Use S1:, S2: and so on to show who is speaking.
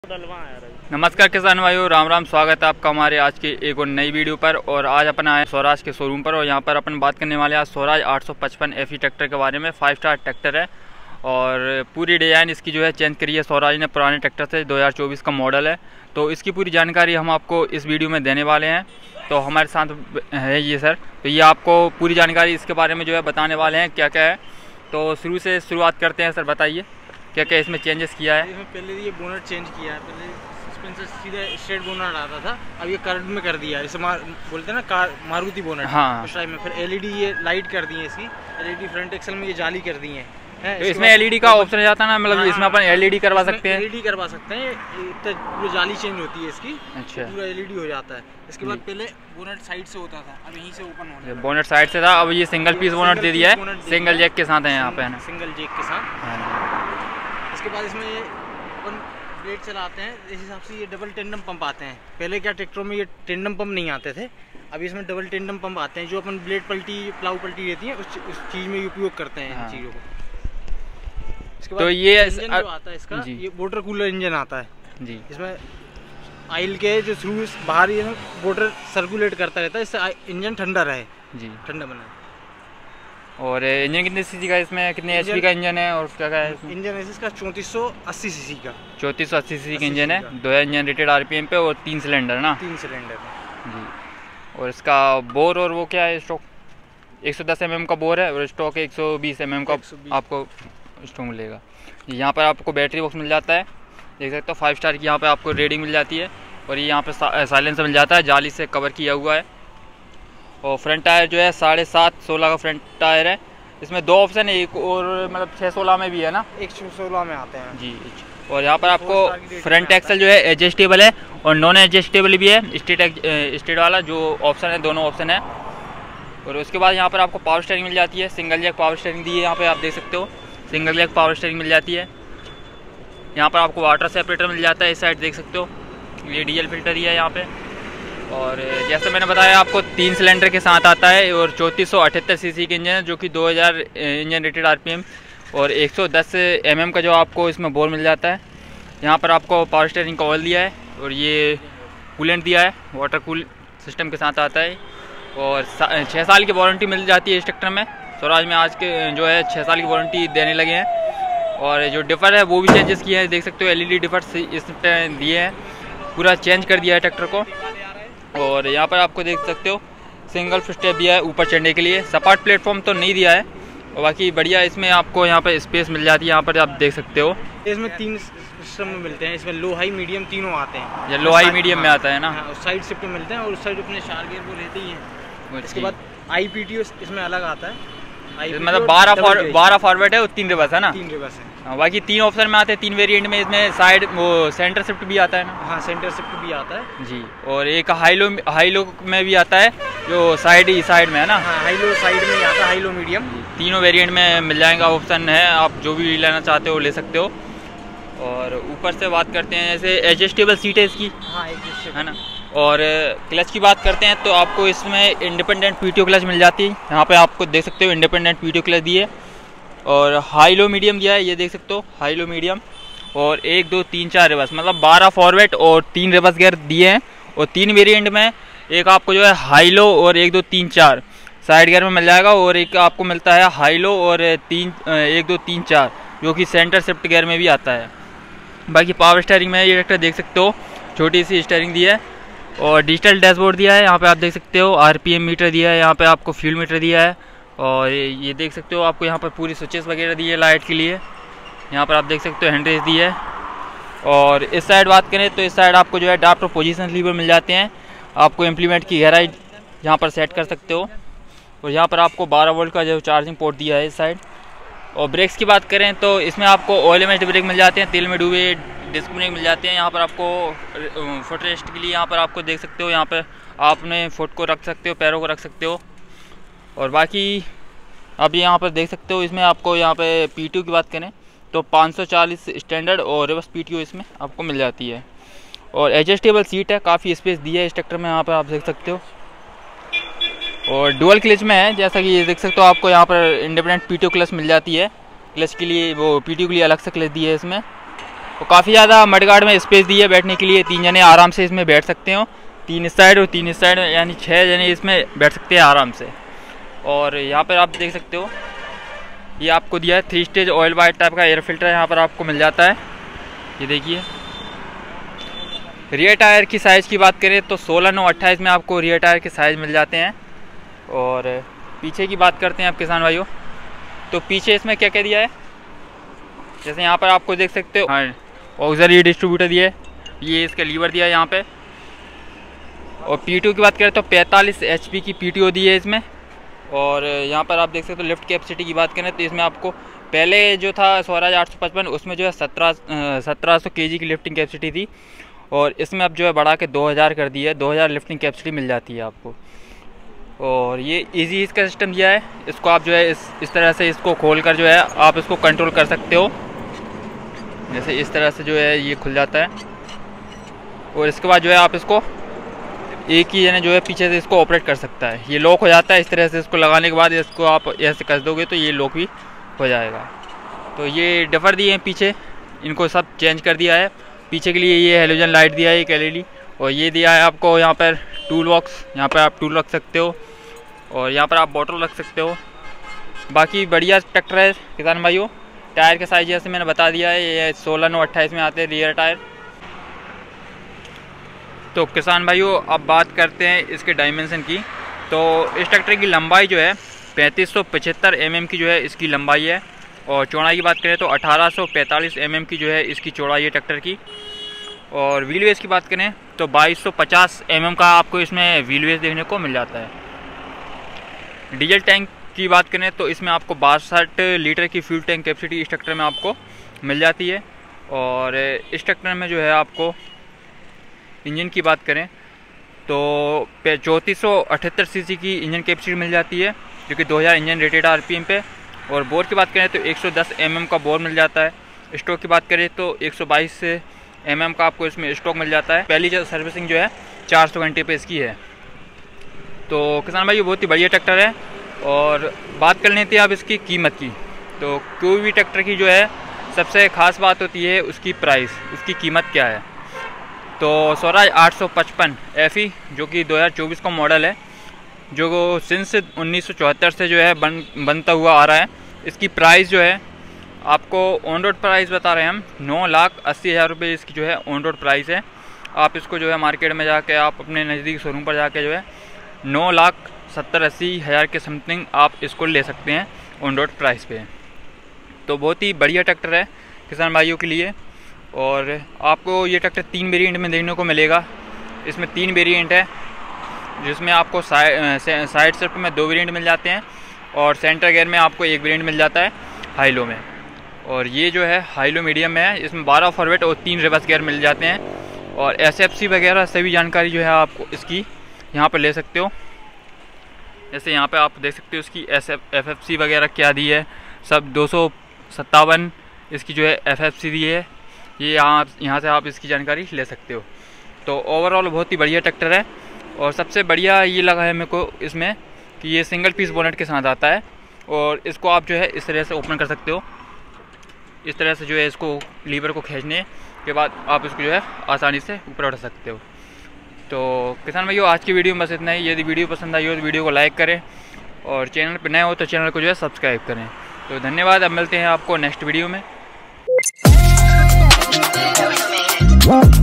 S1: नमस्कार किसान भाइयों, राम राम। स्वागत है आपका हमारे आज की एक और नई वीडियो पर। और आज अपन आए स्वराज के शोरूम पर और यहाँ पर अपन बात करने वाले हैं आज स्वराज 855 FE ट्रैक्टर के बारे में। 5 स्टार ट्रैक्टर है और पूरी डिज़ाइन इसकी जो है चेंज करी है स्वराज ने पुराने ट्रैक्टर से। 2024 का मॉडल है, तो इसकी पूरी जानकारी हम आपको इस वीडियो में देने वाले हैं। तो हमारे साथ है ये सर, तो ये आपको पूरी जानकारी इसके बारे में जो है बताने वाले हैं क्या क्या है। तो शुरू से शुरुआत करते हैं सर, बताइए क्या क्या इसमें चेंजेस किया है।
S2: इसमें पहले ये बोनट चेंज किया है, पहले सस्पेंसर सीधा स्ट्रेट बोनट आता था, अब ये कर्व में कर दिया है। इसे बोलते हैं ना कार मारुति बोनट,
S1: हाँ
S2: उस टाइप में। फिर LED ये लाइट कर दी है, इसकी LED फ्रंट एक्सल में ये जाली कर दी है।
S1: तो इसमें LED का ऑप्शन जाता है ना, मतलब इसमें अपन LED करवा सकते हैं।
S2: LED करवा सकते हैं, पूरी जाली चेंज होती है इसकी।
S1: अच्छा,
S2: पूरा LED हो जाता है। इसके बाद पहले बोनट साइड से होता था, अब यहीं से ओपन हो है।
S1: बोनट साइड से था, अब ये सिंगल पीस बोनट दे दिया है, सिंगल जैक के साथ है यहाँ पे, है ना,
S2: सिंगल जैक के साथ। इसके बाद इसमें अपन ब्लेड चलाते हैं, इस हिसाब से ये डबल टेंडम पंप आते हैं। पहले क्या ट्रैक्टरों में ये टेंडम पंप नहीं आते थे, अभी इसमें डबल टेंडम पंप आते हैं, जो अपन ब्लेड पलटी प्लाऊ पलटी रहती है उस चीज़ में उपयोग करते हैं। इन चीज़ों को इसके बाद
S1: तो ये
S2: इंजन जो आता है इसका, ये वाटर कूलर इंजन आता है जी। इसमें ऑयल के जो थ्रू बाहर ये वाटर सर्कुलेट करता रहता है, इससे इंजन ठंडा रहे जी, ठंडा बना।
S1: और इंजन कितने सीसी का, इसमें कितने HP का इंजन है और क्या क्या है इसमें?
S2: इंजन है इसका 3480 सीसी का,
S1: 3480 सीसी का इंजन है। 2000 इंजन रेटेड RPM पे और 3 सिलेंडर ना,
S2: 3 सिलेंडर
S1: जी। और इसका बोर और वो क्या है, स्टॉक 110 mm का बोर है और स्टॉक 120 mm का आपको स्टॉक मिलेगा। यहाँ पर आपको बैटरी बॉक्स मिल जाता है, देख सकते हो 5 स्टार की यहाँ पे आपको रेटिंग मिल जाती है। और ये यहाँ पे साइलेंसर मिल जाता है, जाली से कवर किया हुआ है। और फ्रंट टायर जो है 7.5 16 का फ्रंट टायर है। इसमें 2 ऑप्शन है, एक और मतलब 6-16 में भी है ना,
S2: 116 में आते हैं जी।
S1: और यहाँ पर आपको फ्रंट एक्सल जो है एडजस्टेबल है और नॉन एडजस्टेबल भी है, स्टेट वाला जो ऑप्शन है, दोनों ऑप्शन है। और उसके बाद यहाँ पर आपको पावर स्टीयरिंग मिल जाती है, सिंगल जैक पावर स्टीयरिंग दी है यहाँ पे, आप देख सकते हो सिंगल जैक पावर स्टीयरिंग मिल जाती है। यहाँ पर आपको वाटर सेपरेटर मिल जाता है, इस साइड देख सकते हो, ये डीजल फिल्टर ही है यहाँ पे। और जैसे मैंने बताया आपको 3 सिलेंडर के साथ आता है और 3478 सीसी के इंजन है, जो कि 2000 इंजन रेटेड RPM और 110 mm का जो आपको इसमें बोर मिल जाता है। यहाँ पर आपको पावर स्टीयरिंग का ऑयल दिया है और ये कूलेंट दिया है, वाटर कूल सिस्टम के साथ आता है। और 6 साल की वारंटी मिल जाती है इस ट्रैक्टर में। स्वराज में आज के जो है 6 साल की वारंटी देने लगे हैं। और जो डिफर है वो भी चेंजेस किए हैं, देख सकते हो LED डिफर इसमें दिए हैं, पूरा चेंज कर दिया है ट्रैक्टर को। और यहाँ पर आपको देख सकते हो सिंगल स्टेप दिया है ऊपर चढ़ने के लिए, सपाट प्लेटफॉर्म तो नहीं दिया है। और बाकी बढ़िया इसमें आपको यहाँ पर स्पेस मिल जाती है, यहाँ पर आप देख सकते हो।
S2: इसमें 3 सिस्टम में मिलते हैं, इसमें लो हाई मीडियम तीनों आते हैं।
S1: या लो हाई मीडियम में आता है ना,
S2: उस साइड शिफ्ट मिलते हैं और उस साइड अपने 4 गियर वो रहते ही हैं। इसके बाद IPTO इसमें अलग आता है,
S1: मतलब 12 फॉरवर्ड है और 3 रिवर्स है ना,
S2: 3 रिवर्स है।
S1: बाकी 3 ऑप्शन में आते हैं, 3 वेरिएंट में। इसमें साइड वो सेंटर शिफ्ट भी आता है ना,
S2: हाँ सेंटर शिफ्ट भी आता है
S1: जी। और एक हाई लो में भी आता है, जो साइड में है ना,
S2: हाँ हाई लो साइड में ही आता है, हाई लो मीडियम
S1: तीनों वेरिएंट में मिल जाएगा ऑप्शन है, आप जो भी लेना चाहते हो ले सकते हो। और ऊपर से बात करते हैं, जैसे एडजस्टेबल सीट है इसकी,
S2: हाँ एडजस्टेबल
S1: है ना। और क्लच की बात करते हैं तो आपको इसमें इंडिपेंडेंट PTO क्लच मिल जाती है, यहाँ पे आपको देख सकते हो इंडिपेंडेंट PTO क्लच दिए। और हाई लो मीडियम दिया है, ये देख सकते हो हाई लो मीडियम। और 1 2 3 4 रिवर्स, मतलब 12 फॉरवर्ड और 3 रिवर्स गियर दिए हैं। और 3 वेरिएंट में एक आपको जो है हाई लो और 1 2 3 4 साइड गियर में मिल जाएगा, और एक आपको मिलता है हाई लो और 1 2 3 4 जो कि सेंटर शिफ्ट गियर में भी आता है। बाकी पावर स्टीयरिंग में ये ट्रैक्टर देख सकते हो छोटी सी स्टीयरिंग दी है और डिजिटल डैशबोर्ड दिया है, यहाँ पे आप देख सकते हो RPM मीटर दिया है, यहाँ पे आपको फ्यूल मीटर दिया है। और ये देख सकते हो आपको यहाँ पर पूरी स्विचेस वगैरह दी है लाइट के लिए, यहाँ पर आप देख सकते हो हैंड रेस दी है। और इस साइड बात करें तो इस साइड आपको जो है ड्राफ्ट और पोजीशन लीवर मिल जाते हैं, आपको इम्प्लीमेंट की गहराई यहाँ पर सेट कर सकते हो। और यहाँ पर आपको 12 वोल्ट का जो चार्जिंग पोर्ट दिया है इस साइड। और ब्रेक्स की बात करें तो इसमें आपको ऑयल एमएच ब्रेक मिल जाते हैं, तेल में डूबे डिस्क ब्रेक मिल जाते हैं। यहाँ पर आपको फुट रेस्ट के लिए यहाँ पर आपको देख सकते हो, यहाँ पर आपने फुट को रख सकते हो, पैरों को रख सकते हो। और बाकी आप यहाँ पर देख सकते हो, इसमें आपको यहाँ पे PTO की बात करें तो 540 स्टैंडर्ड और रिवर्स PTO इसमें आपको मिल जाती है। और एडजस्टेबल सीट है, काफ़ी स्पेस दी है इस ट्रैक्टर में, यहाँ पर आप देख सकते हो। और डुअल क्लच में है, जैसा कि ये देख सकते हो आपको यहाँ पर इंडिपेंडेंट PTO क्लच मिल जाती है। क्लच के लिए वो PTO के लिए अलग से क्लच दी है इसमें। और काफ़ी ज़्यादा मडगार्ड में स्पेस दी है बैठने के लिए, 3 जने आराम से इसमें बैठ सकते हो, 3 इस साइड और 3 इस साइड, यानी 6 जने इसमें बैठ सकते हैं आराम से। और यहाँ पर आप देख सकते हो ये आपको दिया है 3 स्टेज ऑयल वाइट टाइप का एयर फिल्टर यहाँ पर आपको मिल जाता है, ये देखिए। रियर टायर की साइज़ की बात करें तो 16, 9, 28 में आपको रियर टायर के साइज़ मिल जाते हैं। और पीछे की बात करते हैं आप किसान भाइयों, तो पीछे इसमें क्या क्या दिया है, जैसे यहाँ पर आपको देख सकते हो ऑक्सिलरी डिस्ट्रीब्यूटर दिया है, ये इसका लीवर दिया है यहाँ पे। और पीटीओ की बात करें तो 45 HP की पीटीओ दी है इसमें। और यहाँ पर आप देख सकते हो लिफ्ट कैपेसिटी की बात करें तो इसमें आपको पहले जो था स्वराज 855 उसमें जो है 1700 kg की लिफ्टिंग कैपेसिटी थी, और इसमें अब जो है बढ़ा के 2000 कर दी है, 2000 लिफ्टिंग कैपेसिटी मिल जाती है आपको। और ये इजी इसका सिस्टम दिया है, इसको आप जो है इस तरह से इसको खोल कर जो है आप इसको कंट्रोल कर सकते हो, जैसे इस तरह से जो है ये खुल जाता है। और इसके बाद जो है आप इसको एक ही जने जो है पीछे से इसको ऑपरेट कर सकता है, ये लॉक हो जाता है इस तरह से। इसको लगाने के बाद इसको आप ऐसे कस दोगे तो ये लॉक भी हो जाएगा। तो ये डफर दिए हैं पीछे, इनको सब चेंज कर दिया है। पीछे के लिए ये हेलोजन लाइट दिया है एक LED, और ये दिया है आपको यहाँ पर टूल बॉक्स, यहाँ पर आप टूल रख सकते हो और यहाँ पर आप बॉटल रख सकते हो। बाकी बढ़िया ट्रैक्टर है किसान भाइयों। टायर का साइज जैसे मैंने बता दिया है, ये 16, 9, 28 में आते हैं रियर टायर। तो किसान भाइयों अब बात करते हैं इसके डायमेंशन की। तो इस ट्रैक्टर की लंबाई जो है 3575 mm की जो है इसकी लंबाई है, और चौड़ाई की बात करें तो 1845 mm की जो है इसकी चौड़ाई है ट्रैक्टर की। और व्हील बेस की बात करें तो 2250 mm का आपको इसमें व्हील बेस देखने को मिल जाता है। डीजल टैंक की बात करें तो इसमें आपको 62 लीटर की फ्यूल टैंक कैपेसिटी इस ट्रैक्टर में आपको मिल जाती है। और इस ट्रैक्टर में जो है आपको इंजन की बात करें तो 3478 cc की इंजन कैपेसिटी मिल जाती है, जो कि 2000 इंजन रेटेड RPM पे। और बोर की बात करें तो 110 mm का बोर मिल जाता है। स्टॉक की बात करें तो 122 mm का आपको इसमें स्टॉक मिल जाता है। पहली जो सर्विसिंग जो है 400 घंटे पे इसकी है। तो किसान भाई ये बहुत ही बढ़िया ट्रैक्टर है। और बात कर लेते हैं आप इसकी कीमत की। तो कोई भी ट्रैक्टर की जो है सबसे ख़ास बात होती है उसकी प्राइस, उसकी कीमत क्या है। तो स्वराज 855 FE जो कि 2024 का मॉडल है, जो सिंस 1974 से जो है बनता हुआ आ रहा है, इसकी प्राइस जो है आपको ऑन रोड प्राइस बता रहे हैं हम 9,80,000 रुपये इसकी जो है ऑन रोड प्राइस है। आप इसको जो है मार्केट में जाके आप अपने नज़दीक शोरूम पर जाके जो है 9,70,80,000 के समथिंग आप इसको ले सकते हैं ऑन रोड प्राइस पे। तो बहुत ही बढ़िया ट्रैक्टर है किसान भाइयों के लिए। और आपको ये ट्रैक्टर 3 वेरिएंट में देखने को मिलेगा। इसमें 3 वेरिएंट है, जिसमें आपको साइड स्टेप में 2 वेरिएंट मिल जाते हैं, और सेंटर गियर में आपको 1 वेरिएंट मिल जाता है हाई लो में। और ये जो है हाई लो मीडियम में है, इसमें 12 फॉरवर्ड और 3 रिवर्स गियर मिल जाते हैं। और SFC वगैरह सभी जानकारी जो है आपको इसकी यहाँ पर ले सकते हो। जैसे यहाँ पे आप देख सकते हो इसकी FFC वगैरह क्या दी है, सब 257 इसकी जो है FFC दी है। ये यहाँ से आप इसकी जानकारी ले सकते हो। तो ओवरऑल बहुत ही बढ़िया ट्रैक्टर है। और सबसे बढ़िया ये लगा है मेरे को इसमें कि ये सिंगल पीस बोनेट के साथ आता है, और इसको आप जो है इस तरह से ओपन कर सकते हो। इस तरह से जो है इसको लीवर को खींचने के बाद आप इसको जो है आसानी से ऊपर उठा सकते हो। तो किसान भाइयों आज की वीडियो में बस इतना ही। यदि वीडियो पसंद आई हो तो वीडियो को लाइक करें, और चैनल पर नए हो तो चैनल को जो है सब्सक्राइब करें। तो धन्यवाद, अब मिलते हैं आपको नेक्स्ट वीडियो में।